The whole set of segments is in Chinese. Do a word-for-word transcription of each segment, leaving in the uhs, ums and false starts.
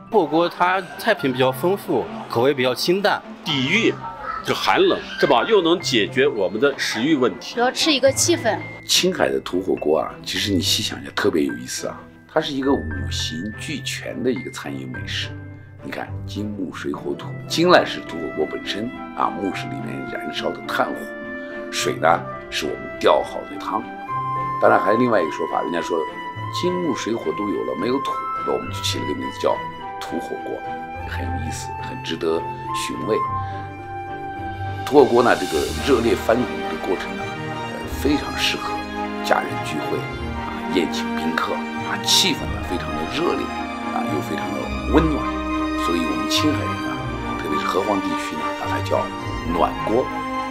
火锅它菜品比较丰富，口味比较清淡， 抵御这寒冷，是吧？又能解决我们的食欲问题。 主要吃一个气氛。 青海的土火锅啊，其实你细想一下，特别有意思啊。它是一个五行俱全的一个餐饮美食。你看，金木水火土，金呢是土火锅本身啊，木是里面燃烧的炭火，水呢是我们吊好的汤。当然还有另外一个说法，人家说金木水火都有了，没有土，那我们就起了个名字叫土火锅，很有意思，很值得寻味。土火锅呢，这个热烈翻滚的过程呢，呃，非常适合家人聚会啊，宴请宾客啊，气氛呢非常的热烈啊，又非常的温暖，所以我们青海人啊，特别是河湟地区呢，把它叫暖锅。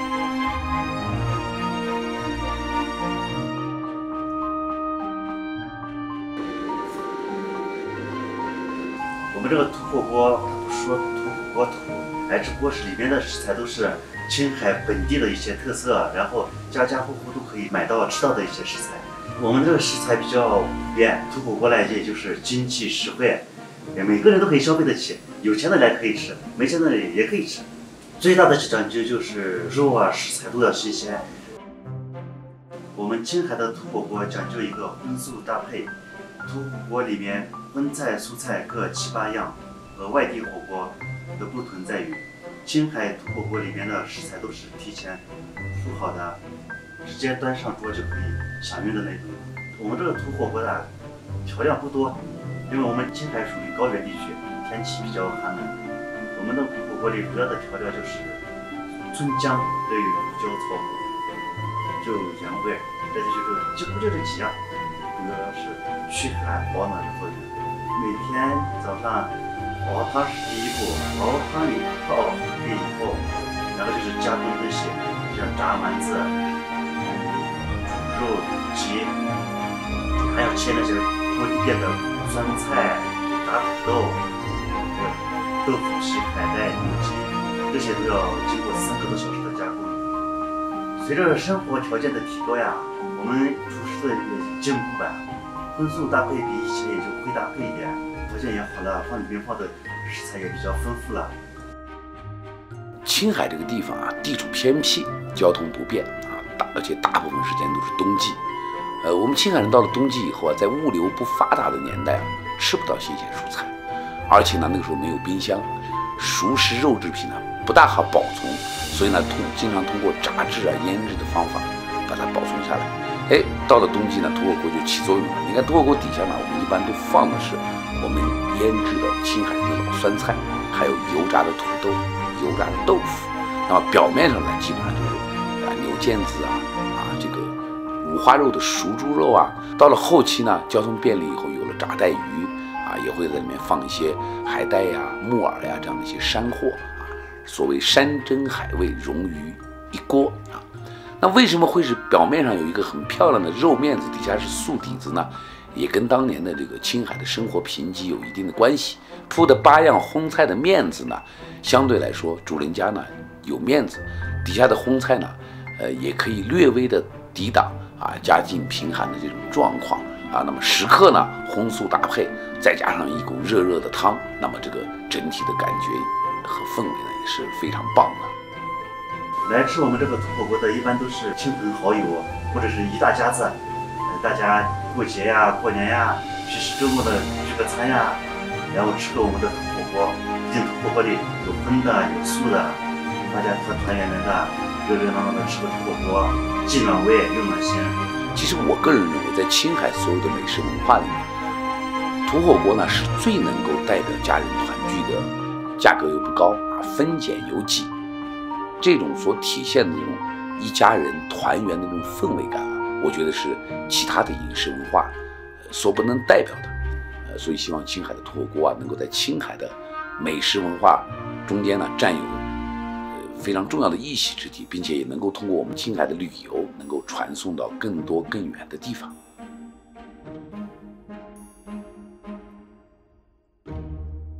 我们这个土火锅，它不是说土火锅土，哎，只不过是里面的食材都是青海本地的一些特色，然后家家户户都可以买到吃到的一些食材。我们这个食材比较普遍，土火锅来也就是经济实惠，每个人都可以消费得起，有钱的来可以吃，没钱的也可以吃。最大的讲究就是肉啊食材都要新鲜。我们青海的土火锅讲究一个荤素搭配，土火锅里面荤菜蔬菜各七八样，和外地火锅的不同在于，青海土火锅里面的食材都是提前煮好的，直接端上桌就可以享用的那种。我们这个土火锅的调料不多，因为我们青海属于高原地区，天气比较寒冷。我们的土火锅里主要的调料就是葱姜还有胡椒草果，就原味，这就是几乎就这几样，主要是驱寒保暖的作用。每天早上熬汤是第一步，熬汤里泡好以后，然后就是加工东西，像炸丸子、煮肉、煮鸡，还要切那些锅里边的酸菜、炸土豆、豆腐皮、海带、牛筋，这些都要经过三个多小时的加工。随着生活条件的提高呀，我们厨师的也进步吧。荤素搭配比以前也就会搭配一点，条件也好了，放里面放的食材也比较丰富了。 青海这个地方啊，地处偏僻，交通不便啊，大而且大部分时间都是冬季。呃，我们青海人到了冬季以后啊，在物流不发达的年代啊，吃不到新鲜蔬菜，而且呢，那个时候没有冰箱，熟食肉制品呢不大好保存，所以呢，通经常通过炸制啊、腌制的方法把它保存下来。哎，到了冬季呢，土火锅就起作用了。你看土火锅底下呢，我们一般都放的是我们腌制的青海的老酸菜，还有油炸的土豆、油炸的豆腐。那么表面上呢，基本上就是啊牛腱子啊啊这个五花肉的熟猪肉啊。到了后期呢，交通便利以后，有了炸带鱼啊，也会在里面放一些海带呀、木耳呀这样的一些山货啊。所谓山珍海味融于一锅啊。那为什么会是表面上有一个很漂亮的肉面子，底下是素底子呢？也跟当年的这个青海的生活贫瘠有一定的关系。铺的八样荤菜的面子呢，相对来说主人家呢有面子，底下的荤菜呢，呃也可以略微的抵挡啊家境贫寒的这种状况啊。那么食客呢荤素搭配，再加上一股热热的汤，那么这个整体的感觉和氛围呢也是非常棒的。 来吃我们这个土火锅的，一般都是亲朋好友或者是一大家子，呃，大家过节呀、过年呀，平时周末的聚个餐呀，然后吃个我们的土火锅。毕竟土火锅里有荤的，有素的，大家团团圆圆的，热热闹闹的吃个土火锅，既暖胃又暖心。 其实我个人认为，在青海所有的美食文化里面，土火锅呢是最能够代表家人团聚的，价格又不高啊，分拣有几。这种所体现的这种一家人团圆的这种氛围感啊，我觉得是其他的饮食文化所不能代表的。呃，所以希望青海的土火锅啊，能够在青海的美食文化中间呢，占有呃非常重要的一席之地，并且也能够通过我们青海的旅游，能够传送到更多更远的地方。